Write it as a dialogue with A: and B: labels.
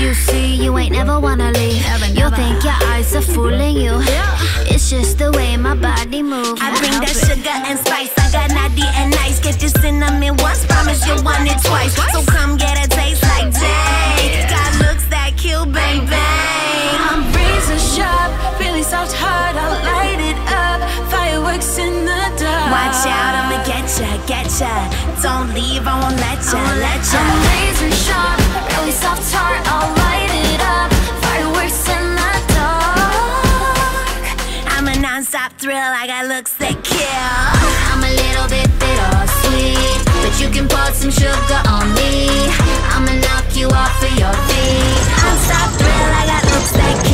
A: you see, you ain't never wanna leave. You'll think your eyes are fooling you. It's just the way my body moves.
B: I bring that sugar and spice. I got naughty and nice. Get your cinnamon once, promise you want it twice. So come get a taste like Jay. Got looks that kill, bang bang.
A: I'm razor sharp, really soft heart. I'll light it up. Fireworks in the dark.
B: Watch out, I'ma get ya, get ya. Don't leave, I won't let ya, let ya.
A: I'm razor sharp, really soft heart. I'll light it up. Fireworks in the dark.
B: I'm a non-stop thrill, I got looks that kill.
A: I'm a little bit bittersweet, but you can pour some sugar on me. I'ma knock you off of your feet.
B: Non-stop thrill, I got looks that